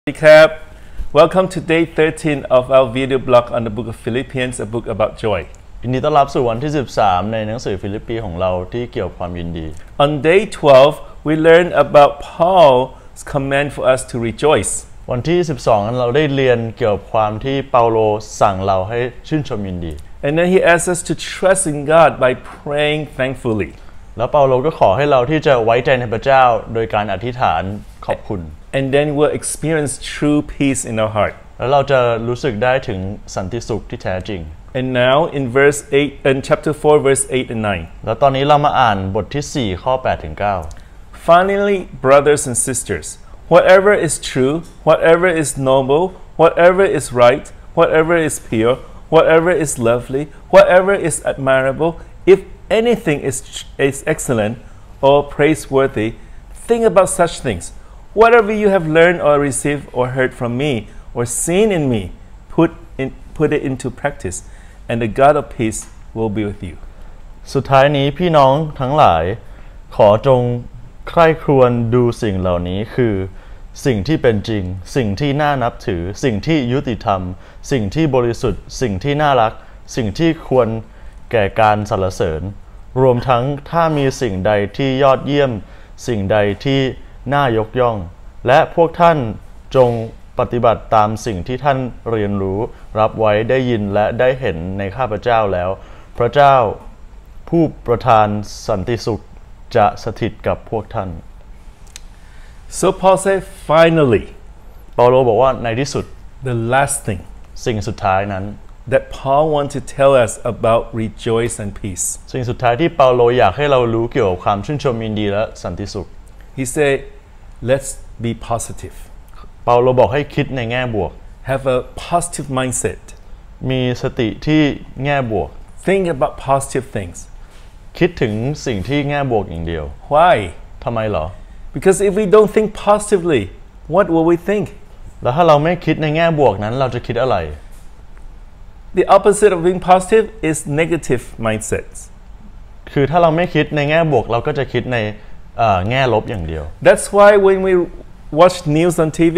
ครับ Welcome to day 13 of our video blog on the book of Philippians, a book about joy. ยินดีต้อนรับสู่วันที่13ในหนังสือฟิลิปปีของเราที่เกี่ยวกับความยินดี On day 12, we learn about Paul's command for us to rejoice. วันที่12นั้นเราได้เรียนเกี่ยวกับความที่เปาโลสั่งเราให้ชื่นชมยินดี And then he asks us to trust in God by praying thankfully. แล้วเปาโลก็ขอให้เราที่จะไว้ใจในพระเจ้าโดยการอธิษฐานขอบคุณ And then we'll experience true peace in our heart. แล้วเราจะรู้สึกได้ถึงสันติสุขที่แท้จริง And now in chapter 4, verse 8 and 9. แล้วตอนนี้เรามาอ่านบทที่4ข้อ8ถึง9 Finally, brothers and sisters, whatever is true, whatever is noble, whatever is right, whatever is pure, whatever is lovely, whatever is admirable, if anything is excellent or praiseworthy, think about such things. Whatever you have learned or received or heard from me or seen in me, put it into practice, and the God of peace will be with you. สุดท้ายนี้พี่น้องทั้งหลายขอจงใคร่ครวญดูสิ่งเหล่านี้คือสิ่งที่เป็นจริงสิ่งที่น่านับถือสิ่งที่ยุติธรรมสิ่งที่บริสุทธิ์สิ่งที่น่ารักสิ่งที่ควรแก่การสรรเสริญรวมทั้งถ้ามีสิ่งใดที่ยอดเยี่ยมสิ่งใดที่น่ายกย่องและพวกท่านจงปฏิบัติตามสิ่งที่ท่านเรียนรู้รับไว้ได้ยินและได้เห็นในข้าพเจ้าแล้วพระเจ้าผู้ประทานสันติสุขจะสถิตกับพวกท่าน So Paul said, finally, เปาโลบอกว่าในที่สุด the last thing, สิ่งสุดท้ายนั้น that Paul wants to tell us about rejoice and peace. สิ่งสุดท้ายที่เปาโลอยากให้เรารู้เกี่ยวกับความชื่นชมยินดีและสันติสุข He said, let's be positive. เปาโลบอกให้คิดในแง่บวก Have a positive mindset. มีสติที่แง่บวก Think about positive things. คิดถึงสิ่งที่แง่บวกอย่างเดียว Why? ทำไมหรอ Because if we don't think positively, what will we think? แล้วถ้าเราไม่คิดในแง่บวกนั้นเราจะคิดอะไร The opposite of being positive is negative mindsets. คือถ้าเราไม่คิดในแง่บวกเราก็จะคิดในแง่ลบอย่างเดียว That's why when we watch news on TV,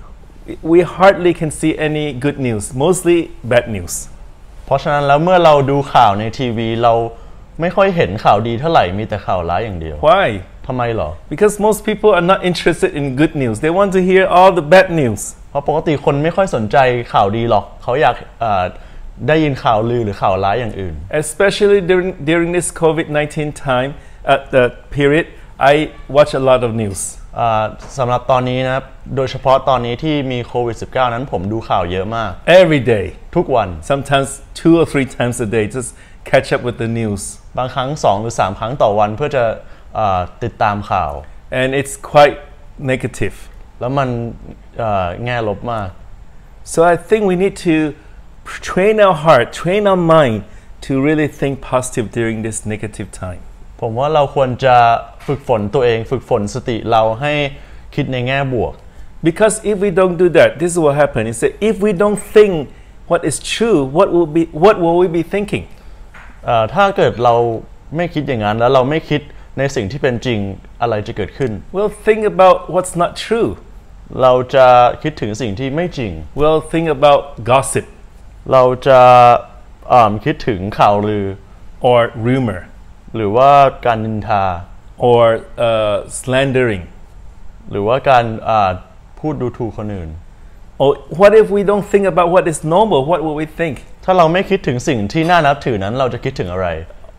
we hardly can see any good news, mostly bad news. เพราะฉะนั้นแล้วเมื่อเราดูข่าวในทีวีเราไม่ค่อยเห็นข่าวดีเท่าไหร่มีแต่ข่าวร้ายอย่างเดียว Why? ทำไมหรอ Because most people are not interested in good news. They want to hear all the bad news. เพราะปกติคนไม่ค่อยสนใจข่าวดีหรอกเขาอยากได้ยินข่าวลือหรือข่าวร้ายอย่างอื่น Especially during this COVID-19 time, the period, I watch a lot of news. สำหรับตอนนี้นะครับโดยเฉพาะตอนนี้ที่มีโควิด -19 นั้นผมดูข่าวเยอะมาก Every day. ทุกวัน Sometimes 2 or 3 times a day, just catch up with the news. บางครั้ง2 หรือ 3 ครั้งต่อวันเพื่อจะติดตามข่าว And it's quite negative. แล้วมันแง่ลบมาก So I think we need to train our heart, train our mind to really think positive during this negative time. ผมว่าเราควรจะฝึกฝนตัวเองฝึกฝนสติเราให้คิดในแง่บวก Because if we don't do that, this is what happens. Is that if we don't think what is true, what will we be thinking? ถ้าเกิดเราไม่คิดอย่างนั้นแล้วเราไม่คิดในสิ่งที่เป็นจริงอะไรจะเกิดขึ้น We'll think about what's not true. เราจะคิดถึงสิ่งที่ไม่จริง We'll think about gossip. เราจะคิดถึงข่าวลือ or rumor. หรือว่าการนินทา or slandering. หรือว่าการพูดดูถูกคนอื่น Or what if we don't think about what is normal? What will we think? ถ้าเราไม่คิดถึงสิ่งที่น่านับถือนั้นเราจะคิดถึงอะไร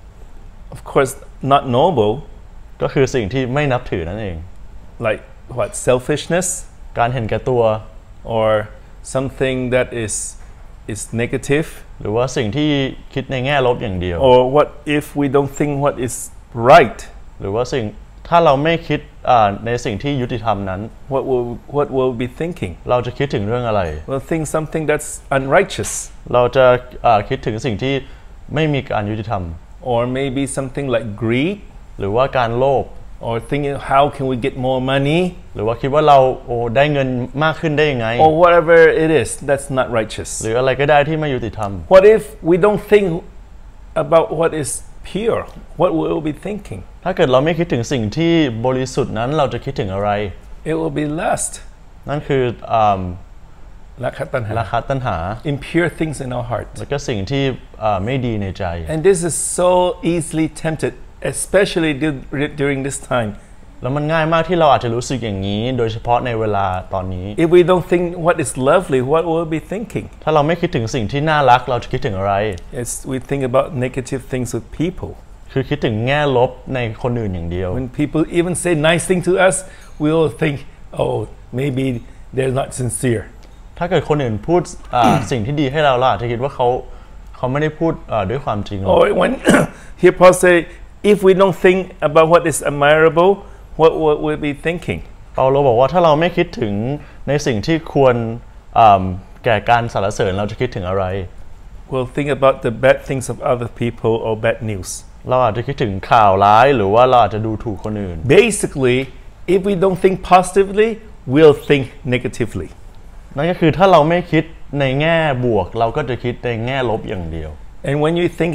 Of course, not noble. ก็คือสิ่งที่ไม่นับถือนั่นเอง Like what? Selfishness? การเห็นแก่ตัว or something that is negative? หรือว่าสิ่งที่คิดในแง่ลบอย่างเดียว Or what if we don't think what is right? หรือว่าถ้าเราไม่คิดในสิ่งที่ยุติธรรมนั้น what will we be thinking? เราจะคิดถึงเรื่องอะไร We'll think something that's unrighteous. เราจะคิดถึงสิ่งที่ไม่มีการยุติธรรม Or maybe something like greed. หรือว่าการโลภ Or thinking how can we get more money? หรือว่าคิดว่าเราได้เงินมากขึ้นได้ยังไง Or whatever it is that's not righteous. หรืออะไรก็ได้ที่ไม่ยุติธรรม What if we don't think about what is pure? What will we be thinking? ถ้าเกิดเราไม่คิดถึงสิ่งที่บริสุทธิ์นั้นเราจะคิดถึงอะไร It will be lust. นั่นคือราคะตัณหาราคะตัณหา impure things in our heart แล้วก็สิ่งที่ไม่ดีในใจ and this is so easily tempted especially during this time แล้วมันง่ายมากที่เราอาจจะรู้สึกอย่างนี้โดยเฉพาะในเวลาตอนนี้ if we don't think what is lovely what will we be thinking ถ้าเราไม่คิดถึงสิ่งที่น่ารักเราจะคิดถึงอะไร yes we think about negative things with people คือคิดถึงแง่ลบในคนอื่นอย่างเดียว when people even say nice thing to us we will think oh maybe they're not sincere ถ้าเกิดคนอื่นพูดสิ่งที่ดีให้เราอาจจะคิดว่าเขาไม่ได้พูดด้วยความจริง or when here Paul say if we don't think about what is admirable what we'll be thinking เปาโลบอกว่าถ้าเราไม่คิดถึงในสิ่งที่ควรแก่การสรรเสริญเราจะคิดถึงอะไร we'll think about the bad things of other people or bad news เราอาจจะคิดถึงข่าวร้ายหรือว่าเราอาจจะดูถูกคนอื่น basically if we don't think positively we'll think negatively นั่นก็คือถ้าเราไม่คิดในแง่บวกเราก็จะคิดในแง่ลบอย่างเดียว and when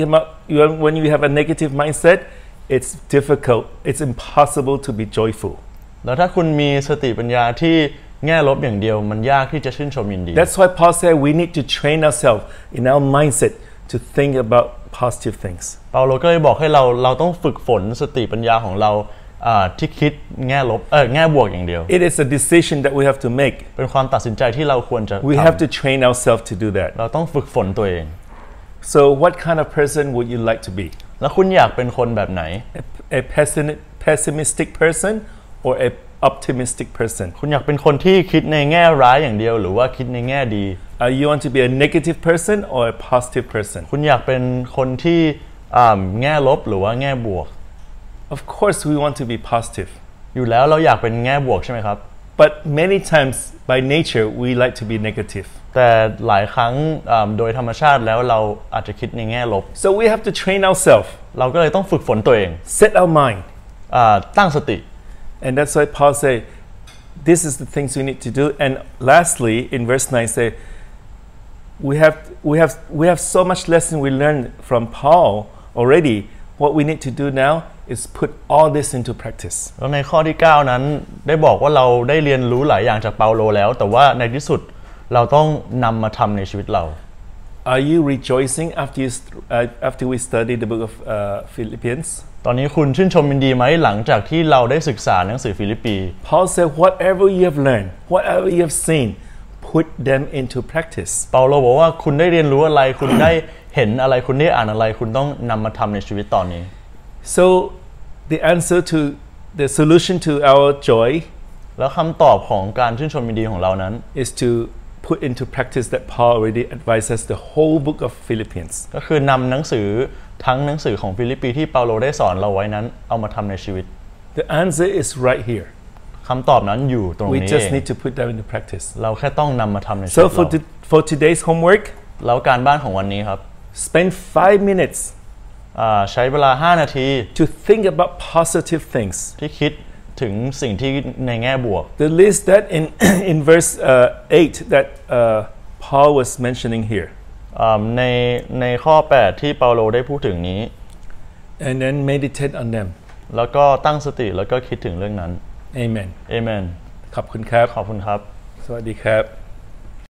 you have a negative mindset it's difficult it's impossible to be joyful แล้วถ้าคุณมีสติปัญญาที่แง่ลบอย่างเดียวมันยากที่จะชื่นชมยินดี that's why Paul said we need to train ourselves in our mindset to think about positive things เปาโลก็เลยบอกให้เราต้องฝึกฝนสติปัญญาของเราที่คิดแง่ลบแง่บวกอย่างเดียว it is a decision that we have to make เป็นความตัดสินใจที่เราควรจะ we have to train ourselves to do that เราต้องฝึกฝนตัวเอง so what kind of person would you like to be แล้วคุณอยากเป็นคนแบบไหน a pessimistic person or a optimistic person คุณอยากเป็นคนที่คิดในแง่ร้ายอย่างเดียวหรือว่าคิดในแง่ดี you want to be a negative person or a positive person คุณอยากเป็นคนที่แง่ลบหรือว่าแง่บวก of course we want to be positive อยู่แล้วเราอยากเป็นแง่บวกใช่ไหมครับ but many times by nature we like to be negative แต่หลายครั้งโดยธรรมชาติแล้วเราอาจจะคิดในแง่ลบ so we have to train ourselves เราก็เลยต้องฝึกฝนตัวเอง set our mind ตั้งสติ and that's why Paul say this is the things we need to do and lastly in verse 9 say we have so much lesson we learned from Paul already what we need to do now is put all this into practice แล้วในข้อที่ 9 นั้นได้บอกว่าเราได้เรียนรู้หลายอย่างจากเปาโลแล้วแต่ว่าในที่สุดเราต้องนำมาทำในชีวิตเรา Are you rejoicing after we study the book of Philippians ตอนนี้คุณชื่นชมยินดีไหมหลังจากที่เราได้ศึกษาหนังสือฟิลิปปี Paul said whatever you have learned whatever you have seen put them into practice เปาโลบอกว่าคุณได้เรียนรู้อะไรคุณได้เห็นอะไรคุณได้อ่านอะไรคุณต้องนำมาทำในชีวิตตอนนี้ so the solution to our joy แล้วคำตอบของการชื่นชมยินดีของเรานั้น is to put into practice that Paul already advised us the whole book of Philippians ก็คือนำหนังสือทั้งหนังสือของฟิลิปปีที่เปาโลได้สอนเราไว้นั้นเอามาทำในชีวิต the answer is right here คำตอบนั้นอยู่ตรงนี้ we just need to put them into practice เราแค่ต้องนำมาทำในชีวิต so เรา for today's homework แล้วการบ้านของวันนี้ครับ spend 5 minutes ใช้เวลา5 นาที to think about positive things ที่คิดถึงสิ่งที่ในแง่บวก the list that in verse 8 that Paul was mentioning here ในข้อ 8 ที่เปาโลได้พูดถึงนี้ and then meditate on them แล้วก็ตั้งสติแล้วก็คิดถึงเรื่องนั้น Amen Amen ขอบคุณครับขอบคุณครับสวัสดีครับ